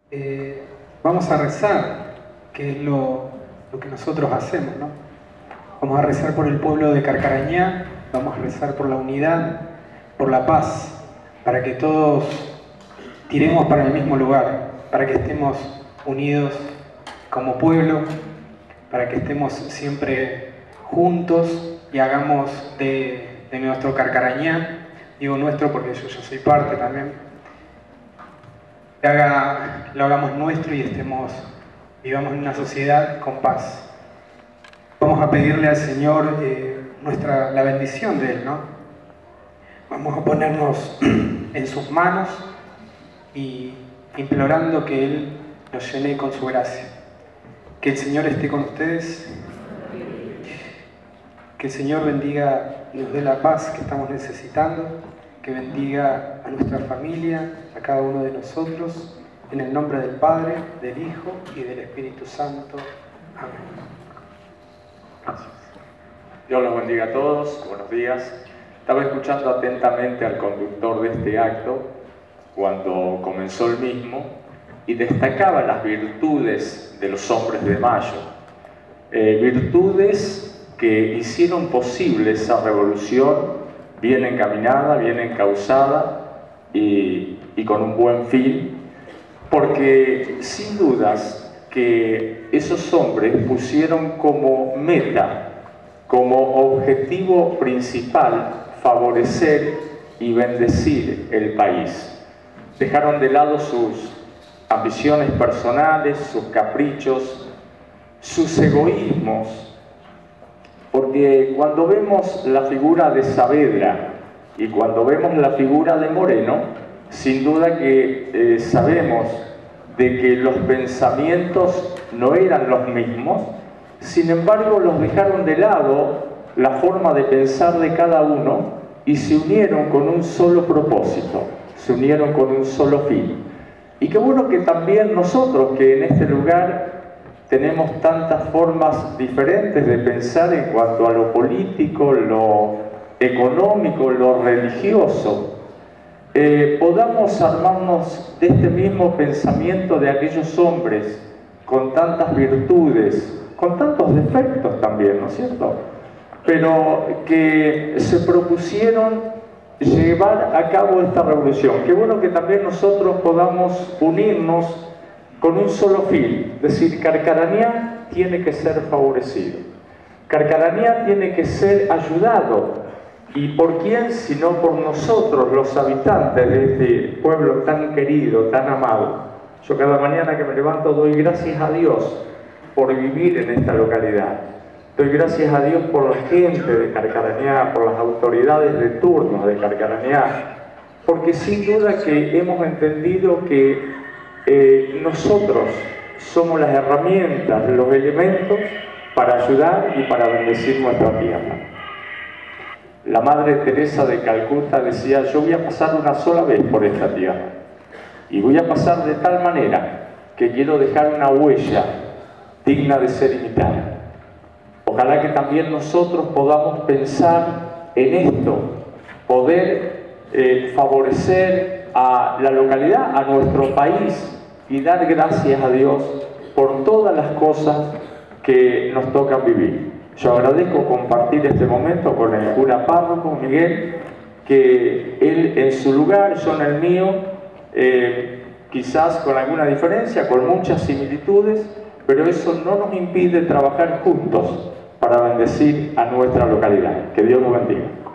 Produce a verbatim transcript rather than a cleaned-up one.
eh, vamos a rezar, que es lo, lo que nosotros hacemos, ¿no? Vamos a rezar por el pueblo de Carcarañá, vamos a rezar por la unidad, por la paz, para que todos tiremos para el mismo lugar, para que estemos unidos como pueblo, para que estemos siempre juntos y hagamos de, de nuestro Carcarañá, digo nuestro porque yo, yo soy parte también, que haga, lo hagamos nuestro y estemos, vivamos en una sociedad con paz. Vamos a pedirle al Señor eh, nuestra, la bendición de Él, ¿no? Vamos a ponernos en sus manos y implorando que Él nos llene con su gracia. Que el Señor esté con ustedes. Que el Señor bendiga y nos dé la paz que estamos necesitando. Que bendiga a nuestra familia, a cada uno de nosotros. En el nombre del Padre, del Hijo y del Espíritu Santo. Amén. Gracias. Dios los bendiga a todos, buenos días. Estaba escuchando atentamente al conductor de este acto cuando comenzó el mismo y destacaba las virtudes de los hombres de Mayo. Eh, virtudes que hicieron posible esa revolución bien encaminada, bien encauzada y, y con un buen fin, porque sin dudas que esos hombres pusieron como meta, como objetivo principal, favorecer y bendecir el país. Dejaron de lado sus ambiciones personales, sus caprichos, sus egoísmos, porque cuando vemos la figura de Saavedra y cuando vemos la figura de Moreno, sin duda que eh, sabemos de que los pensamientos no eran los mismos, sin embargo los dejaron de lado la forma de pensar de cada uno y se unieron con un solo propósito, se unieron con un solo fin. Y qué bueno que también nosotros, que en este lugar tenemos tantas formas diferentes de pensar en cuanto a lo político, lo económico, lo religioso, Eh, podamos armarnos de este mismo pensamiento de aquellos hombres con tantas virtudes, con tantos defectos también, ¿no es cierto? Pero que se propusieron llevar a cabo esta revolución. Qué bueno que también nosotros podamos unirnos con un solo fin, es decir, Carcarañá tiene que ser favorecido, Carcarañá tiene que ser ayudado. ¿Y por quién? Sino por nosotros, los habitantes de este pueblo tan querido, tan amado. Yo cada mañana que me levanto doy gracias a Dios por vivir en esta localidad. Doy gracias a Dios por la gente de Carcarañá, por las autoridades de turno de Carcarañá, porque sin duda que hemos entendido que eh, nosotros somos las herramientas, los elementos para ayudar y para bendecir nuestra tierra. La Madre Teresa de Calcuta decía: yo voy a pasar una sola vez por esta tierra y voy a pasar de tal manera que quiero dejar una huella digna de ser imitada. Ojalá que también nosotros podamos pensar en esto, poder eh, favorecer a la localidad, a nuestro país y dar gracias a Dios por todas las cosas que nos tocan vivir. Yo agradezco compartir este momento con el cura párroco Miguel, que él en su lugar, yo en el mío, eh, quizás con alguna diferencia, con muchas similitudes, pero eso no nos impide trabajar juntos para bendecir a nuestra localidad. Que Dios nos bendiga.